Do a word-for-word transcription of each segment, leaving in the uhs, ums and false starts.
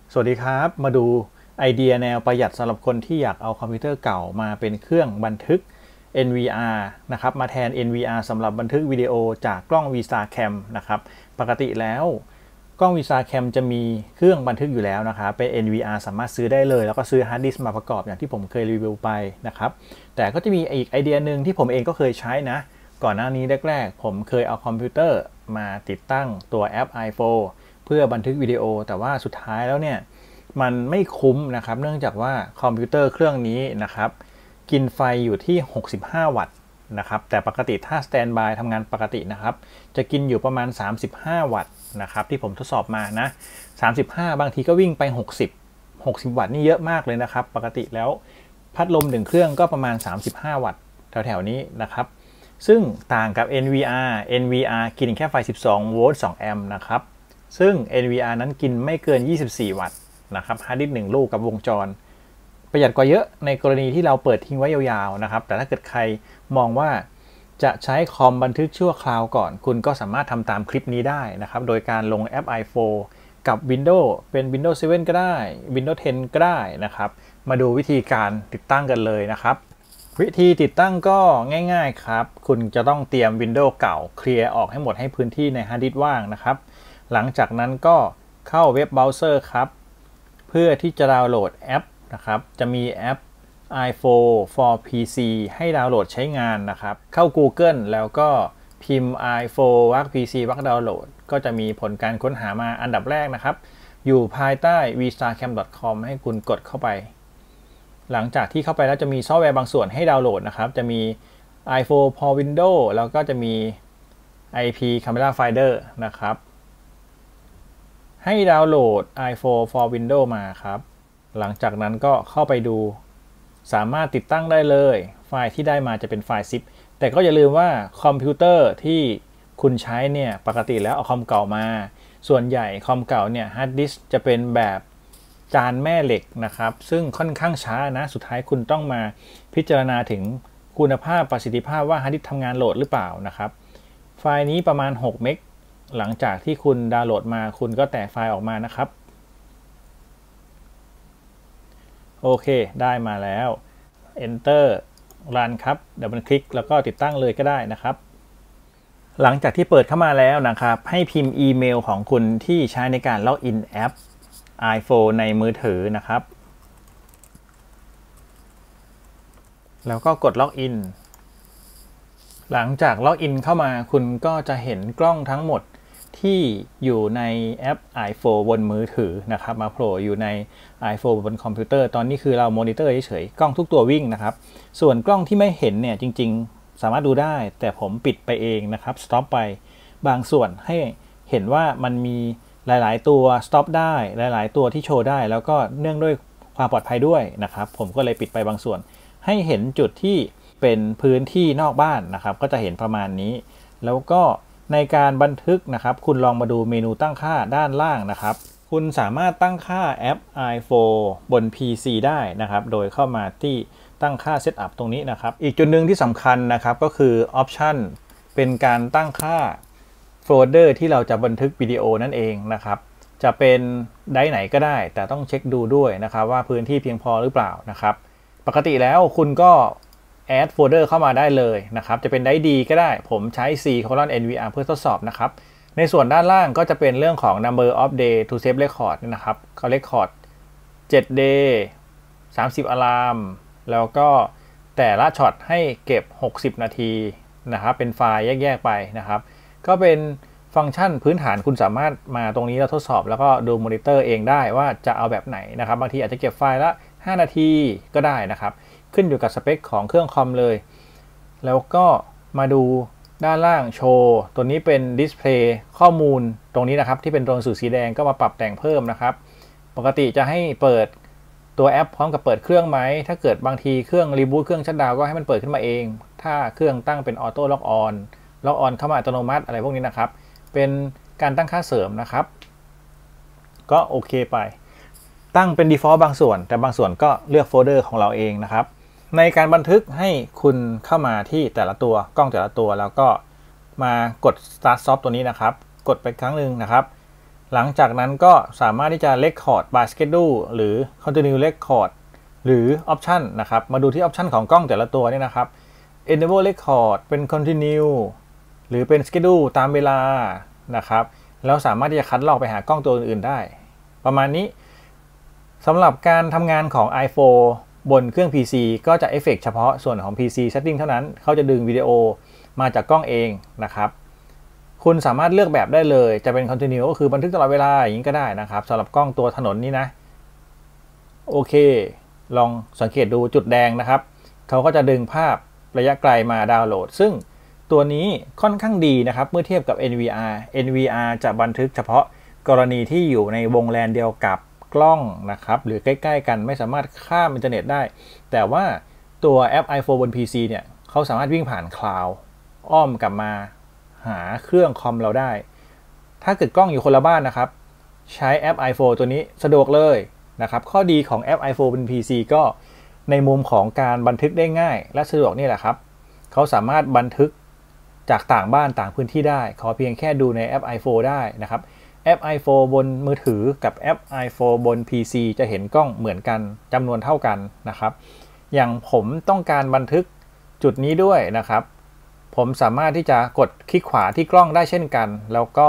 สวัสดีครับมาดูไอเดียแนวประหยัดสำหรับคนที่อยากเอาคอมพิวเตอร์เก่ามาเป็นเครื่องบันทึก เอ็น วี อาร์ นะครับมาแทน เอ็น วี อาร์ สำหรับบันทึกวิดีโอจากกล้อง VistaCam นะครับปกติแล้วกล้อง VistaCam จะมีเครื่องบันทึกอยู่แล้วนะครับเป็น เอ็น วี อาร์ สามารถซื้อได้เลยแล้วก็ซื้อฮาร์ดดิสก์มาประกอบอย่างที่ผมเคยรีวิวไปนะครับแต่ก็จะมีอีกไอเดียหนึ่งที่ผมเองก็เคยใช้นะก่อนหน้านี้แรกๆผมเคยเอาคอมพิวเตอร์มาติดตั้งตัวแอป ไอ โฟร์ เพื่อบันทึกวิดีโอแต่ว่าสุดท้ายแล้วเนี่ยมันไม่คุ้มนะครับเนื่องจากว่าคอมพิวเตอร์เครื่องนี้นะครับกินไฟอยู่ที่หกสิบห้าวัตต์นะครับแต่ปกติถ้าสแตนด์บายทำงานปกตินะครับจะกินอยู่ประมาณสามสิบห้าวัตต์นะครับที่ผมทดสอบมานะสามสิบห้าบางทีก็วิ่งไปหกสิบ หกสิบวัตต์นี่เยอะมากเลยนะครับปกติแล้วพัดลมหนึ่งเครื่องก็ประมาณสามสิบห้าวัตต์แถวๆนี้นะครับซึ่งต่างกับ เอ็น วี อาร์ เอ็น วี อาร์ กินแค่ไฟสิบสองโวลต์สองแอมป์นะครับซึ่ง เอ็น วี อาร์ นั้นกินไม่เกินยี่สิบสี่วัตต์นะครับฮาร์ดดิสก์หนึ่งลูกกับวงจรประหยัดกว่าเยอะในกรณีที่เราเปิดทิ้งไว้ยาวๆนะครับแต่ถ้าเกิดใครมองว่าจะใช้คอมบันทึกชั่วคราวก่อนคุณก็สามารถทำตามคลิปนี้ได้นะครับโดยการลงแอป ไอ โฟร์ กับ Windows เป็น Windows เซเว่น ก็ได้ Windows เท็น ก็ได้นะครับมาดูวิธีการติดตั้งกันเลยนะครับวิธีติดตั้งก็ง่ายๆครับคุณจะต้องเตรียม Windows เก่าเคลียร์ออกให้หมดให้พื้นที่ในฮาร์ดดิสก์ว่างนะครับหลังจากนั้นก็เข้าเว็บเบราว์เซอร์ครับเพื่อที่จะดาวน์โหลดแอปนะครับจะมีแอป ไอ โฟร์ for พี ซี ให้ดาวน์โหลดใช้งานนะครับเข้า Google แล้วก็พิมพ์ ไอ โฟร์ วรรค พี ซี วรรคดาวน์โหลดก็จะมีผลการค้นหามาอันดับแรกนะครับอยู่ภายใต้ วี สตาร์แคม ดอท คอม ให้คุณกดเข้าไปหลังจากที่เข้าไปแล้วจะมีซอฟต์แวร์บางส่วนให้ดาวน์โหลดนะครับจะมี ไอ โฟร์ for Windows แล้วก็จะมี ไอ พี Camera Finder นะครับให้ดาวน์โหลด ไอ โฟร์ for Windows มาครับหลังจากนั้นก็เข้าไปดูสามารถติดตั้งได้เลยไฟล์ที่ได้มาจะเป็นไฟล์ ซิป แต่ก็อย่าลืมว่าคอมพิวเตอร์ที่คุณใช้เนี่ยปกติแล้วเอาคอมเก่ามาส่วนใหญ่คอมเก่าเนี่ยฮาร์ดดิสก์จะเป็นแบบจานแม่เหล็กนะครับซึ่งค่อนข้างช้านะสุดท้ายคุณต้องมาพิจารณาถึงคุณภาพประสิทธิภาพว่าฮาร์ดดิสก์ทำงานโหลดหรือเปล่านะครับไฟล์นี้ประมาณหกเมกหลังจากที่คุณดาวน์โหลดมาคุณก็แตะไฟล์ออกมานะครับโอเคได้มาแล้ว Enter รันครับเดี๋ยวมันคลิกแล้วก็ติดตั้งเลยก็ได้นะครับหลังจากที่เปิดเข้ามาแล้วนะครับให้พิมพ์อีเมลของคุณที่ใช้ในการล็อกอินแอป ไอ โฟร์ ในมือถือนะครับแล้วก็กดล็อกอินหลังจากล็อกอินเข้ามาคุณก็จะเห็นกล้องทั้งหมดที่อยู่ในแอป ไอ โฟร์ บนมือถือนะครับมาโผล่อยู่ใน ไอ โฟร์ บนคอมพิวเตอร์ตอนนี้คือเรามอนิเตอร์เฉยๆกล้องทุกตัววิ่งนะครับส่วนกล้องที่ไม่เห็นเนี่ยจริงๆสามารถดูได้แต่ผมปิดไปเองนะครับสต็อปไปบางส่วนให้เห็นว่ามันมีหลายๆตัวสต็อปได้หลายๆตัวที่โชว์ได้แล้วก็เนื่องด้วยความปลอดภัยด้วยนะครับผมก็เลยปิดไปบางส่วนให้เห็นจุดที่เป็นพื้นที่นอกบ้านนะครับก็จะเห็นประมาณนี้แล้วก็ในการบันทึกนะครับคุณลองมาดูเมนูตั้งค่าด้านล่างนะครับคุณสามารถตั้งค่าแอป ไอ โฟร์ บน พี ซี ได้นะครับโดยเข้ามาที่ตั้งค่า Setup ตรงนี้นะครับอีกจุดหนึ่งที่สำคัญนะครับก็คือ Option เป็นการตั้งค่าโฟลเดอร์ที่เราจะบันทึกวิดีโอนั่นเองนะครับจะเป็นไดร์ไหนก็ได้แต่ต้องเช็คดูด้วยนะครับว่าพื้นที่เพียงพอหรือเปล่านะครับปกติแล้วคุณก็แอดโฟลเดอร์เข้ามาได้เลยนะครับจะเป็นไดร์ดีก็ได้ผมใช้ C โคลอน เอ็น วี อาร์ เพื่อทดสอบนะครับในส่วนด้านล่างก็จะเป็นเรื่องของ number of day to save record นะครับเขา record เจ็ด day สามสิบ alarm แล้วก็แต่ละช็อตให้เก็บหกสิบนาทีนะครับเป็นไฟล์แยกๆไปนะครับก็เป็นฟังก์ชันพื้นฐานคุณสามารถมาตรงนี้แล้วทดสอบแล้วก็ดูมอนิเตอร์เองได้ว่าจะเอาแบบไหนนะครับบางทีอาจจะเก็บไฟล์ละห้านาทีก็ได้นะครับขึ้นอยู่กับสเปคของเครื่องคอมเลยแล้วก็มาดูด้านล่างโชว์ตัวนี้เป็นดิสเพลย์ข้อมูลตรงนี้นะครับที่เป็นตัวหนังสือสีแดงก็มาปรับแต่งเพิ่มนะครับปกติจะให้เปิดตัวแอปพร้อมกับเปิดเครื่องไหมถ้าเกิดบางทีเครื่องรีบูตเครื่องชัตดาวน์ก็ให้มันเปิดขึ้นมาเองถ้าเครื่องตั้งเป็นออโต้ล็อกออนล็อกออนเข้ามาอัตโนมัติอะไรพวกนี้นะครับเป็นการตั้งค่าเสริมนะครับก็โอเคไปตั้งเป็น default บางส่วนแต่บางส่วนก็เลือกโฟลเดอร์ของเราเองนะครับในการบันทึกให้คุณเข้ามาที่แต่ละตัวกล้องแต่ละตัวแล้วก็มากด start stop ตัวนี้นะครับกดไปครั้งหนึ่งนะครับหลังจากนั้นก็สามารถที่จะ Record by Schedule หรือ Continue Record หรือ Option นะครับมาดูที่ Option ของกล้องแต่ละตัวนี่นะครับ Enable Record เป็น Continue หรือเป็น Schedule ตามเวลานะครับแล้วสามารถที่จะคัดลอกไปหากล้องตัวอื่นๆได้ประมาณนี้สำหรับการทำงานของ ไอโฟน บนเครื่อง พี ซี ก็จะเอฟเฟกต์เฉพาะส่วนของ พี ซี Setting เท่านั้นเขาจะดึงวิดีโอมาจากกล้องเองนะครับคุณสามารถเลือกแบบได้เลยจะเป็น Continue ก็คือบันทึกตลอดเวลาอย่างนี้ก็ได้นะครับสำหรับกล้องตัวถนนนี้นะโอเคลองสังเกตดูจุดแดงนะครับเขาก็จะดึงภาพระยะไกลมาดาวน์โหลดซึ่งตัวนี้ค่อนข้างดีนะครับเมื่อเทียบกับ เอ็น วี อาร์ เอ็น วี อาร์ จะบันทึกเฉพาะกรณีที่อยู่ในวงแลนเดียวกับกล้องนะครับหรือใกล้ๆกันไม่สามารถข้ามอินเทอร์เน็ตได้แต่ว่าตัวแอป ไอโฟน บน พี ซี เนี่ยเขาสามารถวิ่งผ่านคลาวด์อ้อมกลับมาหาเครื่องคอมเราได้ถ้าเกิดกล้องอยู่คนละบ้านนะครับใช้แอป ไอโฟน ตัวนี้สะดวกเลยนะครับข้อดีของแอป ไอโฟน บน พี ซี ก็ในมุมของการบันทึกได้ง่ายและสะดวกนี่แหละครับเขาสามารถบันทึกจากต่างบ้านต่างพื้นที่ได้ขอเพียงแค่ดูในแอป ไอโฟน ได้นะครับแอป ไอโฟน บนมือถือกับแอป ไอโฟน บน พี ซี จะเห็นกล้องเหมือนกันจำนวนเท่ากันนะครับอย่างผมต้องการบันทึกจุดนี้ด้วยนะครับผมสามารถที่จะกดคลิกขวาที่กล้องได้เช่นกันแล้วก็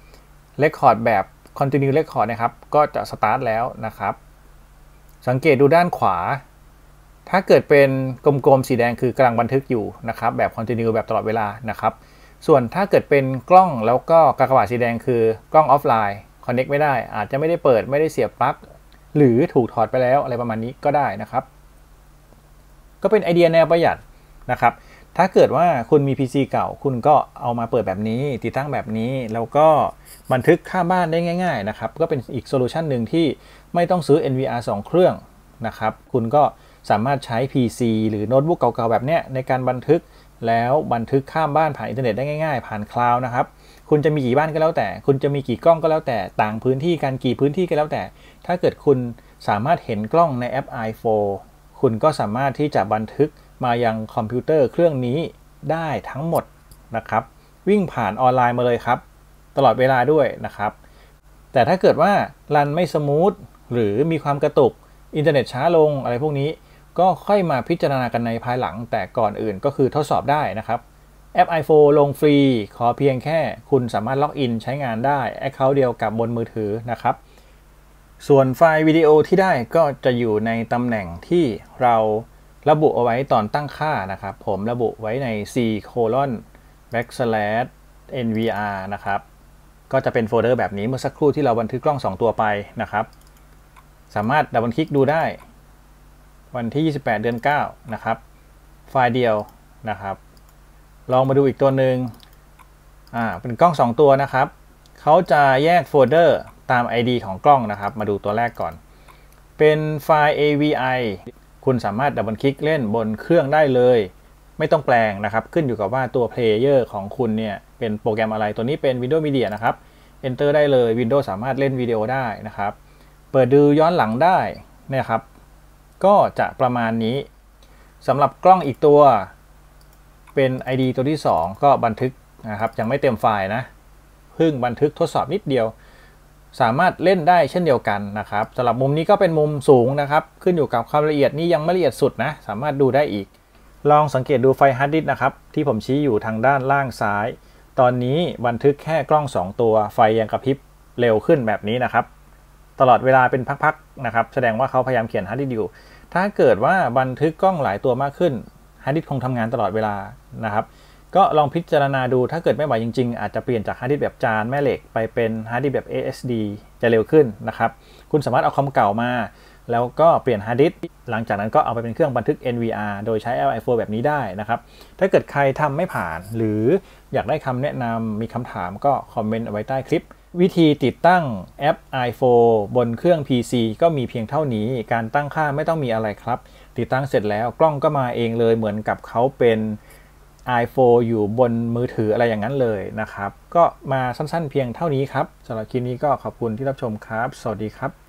Record แบบ Continue Record นะครับก็จะสตาร์ทแล้วนะครับสังเกตดูด้านขวาถ้าเกิดเป็นกลมๆสีแดงคือกำลังบันทึกอยู่นะครับแบบ Continue แบบตลอดเวลานะครับส่วนถ้าเกิดเป็นกล้องแล้วก็กากบาทสีแดงคือกล้องออฟไลน์ Connect ไม่ได้อาจจะไม่ได้เปิดไม่ได้เสียบปลั๊กหรือถูกถอดไปแล้วอะไรประมาณนี้ก็ได้นะครับก็เป็นไอเดียแนวประหยัดนะครับถ้าเกิดว่าคุณมี พี ซี เก่าคุณก็เอามาเปิดแบบนี้ติดตั้งแบบนี้แล้วก็บันทึกค่าบ้านได้ง่ายๆนะครับก็เป็นอีกโซลูชันหนึ่งที่ไม่ต้องซื้อ เอ็น วี อาร์ สอง เครื่องนะครับคุณก็สามารถใช้ พี ซี หรือโน้ตบุ๊กเก่าๆแบบเนี้ยในการบันทึกแล้วบันทึกข้ามบ้านผ่านอินเทอร์เน็ตได้ง่ายๆผ่านคลาวด์นะครับคุณจะมีกี่บ้านก็แล้วแต่คุณจะมีกี่กล้องก็แล้วแต่ต่างพื้นที่กันกี่พื้นที่ก็แล้วแต่ถ้าเกิดคุณสามารถเห็นกล้องในแอป ไอโฟน คุณก็สามารถที่จะบันทึกมายังคอมพิวเตอร์เครื่องนี้ได้ทั้งหมดนะครับวิ่งผ่านออนไลน์มาเลยครับตลอดเวลาด้วยนะครับแต่ถ้าเกิดว่ารันไม่สมูทหรือมีความกระตุกอินเทอร์เน็ตช้าลงอะไรพวกนี้ก็ค่อยมาพิจารณากันในภายหลังแต่ก่อนอื่นก็คือทดสอบได้นะครับแอป ไอโฟน ลงฟรีขอเพียงแค่คุณสามารถล็อกอินใช้งานได้ Account เดียวกับบนมือถือนะครับส่วนไฟล์วิดีโอที่ได้ก็จะอยู่ในตำแหน่งที่เราระบุเอาไว้ตอนตั้งค่านะครับผมระบุไว้ใน c colon backslash nvr นะครับก็จะเป็นโฟลเดอร์แบบนี้เมื่อสักครู่ที่เราบันทึกกล้องสองตัวไปนะครับสามารถดับเบิลคลิกดูได้วันที่ยี่สิบแปดเดือนเก้านะครับไฟล์เดียวนะครับลองมาดูอีกตัวหนึ่งอ่าเป็นกล้องสองตัวนะครับเขาจะแยกโฟลเดอร์ตาม ไอ ดี ของกล้องนะครับมาดูตัวแรกก่อนเป็นไฟล์ เอ วี ไอ คุณสามารถดับเบิลคลิกเล่นบนเครื่องได้เลยไม่ต้องแปลงนะครับขึ้นอยู่กับว่าตัวเพลเยอร์ของคุณเนี่ยเป็นโปรแกรมอะไรตัวนี้เป็น Windows Media นะครับ Enter ได้เลย Windows สามารถเล่นวิดีโอได้นะครับเปิดดูย้อนหลังได้นะครับก็จะประมาณนี้สำหรับกล้องอีกตัวเป็น ไอ ดี ตัวที่สองก็บันทึกนะครับยังไม่เต็มไฟล์นะเพิ่งบันทึกทดสอบนิดเดียวสามารถเล่นได้เช่นเดียวกันนะครับสำหรับมุมนี้ก็เป็นมุมสูงนะครับขึ้นอยู่กับความละเอียดนี่ยังไม่ละเอียดสุดนะสามารถดูได้อีกลองสังเกตดูไฟฮาร์ดดิสก์นะครับที่ผมชี้อยู่ทางด้านล่างซ้ายตอนนี้บันทึกแค่กล้องสองตัวไฟยังกระพริบเร็วขึ้นแบบนี้นะครับตลอดเวลาเป็นพักๆนะครับแสดงว่าเขาพยายามเขียนฮาร์ดดิสก์อยู่ถ้าเกิดว่าบันทึกกล้องหลายตัวมากขึ้นฮาร์ดดิสก์คงทำงานตลอดเวลานะครับก็ลองพิจารณาดูถ้าเกิดไม่ไหวจริงๆอาจจะเปลี่ยนจากฮาร์ดดิสก์แบบจานแม่เหล็กไปเป็นฮาร์ดดิสก์แบบ เอ เอส ดี จะเร็วขึ้นนะครับคุณสามารถเอาคอมเก่ามาแล้วก็เปลี่ยนฮาร์ดดิสก์หลังจากนั้นก็เอาไปเป็นเครื่องบันทึก เอ็น วี อาร์ โดยใช้แอป ไอโฟน แบบนี้ได้นะครับถ้าเกิดใครทำไม่ผ่านหรืออยากได้คำแนะนำมีคำถามก็คอมเมนต์เอาไว้ใต้คลิปวิธีติดตั้งแอป ไอโฟน บนเครื่อง พี ซี ก็มีเพียงเท่านี้การตั้งค่าไม่ต้องมีอะไรครับติดตั้งเสร็จแล้วกล้องก็มาเองเลยเหมือนกับเขาเป็น ไอโฟน อยู่บนมือถืออะไรอย่างนั้นเลยนะครับก็มาสั้นๆเพียงเท่านี้ครับสำหรับคลิปนี้ก็ขอบคุณที่รับชมครับสวัสดีครับ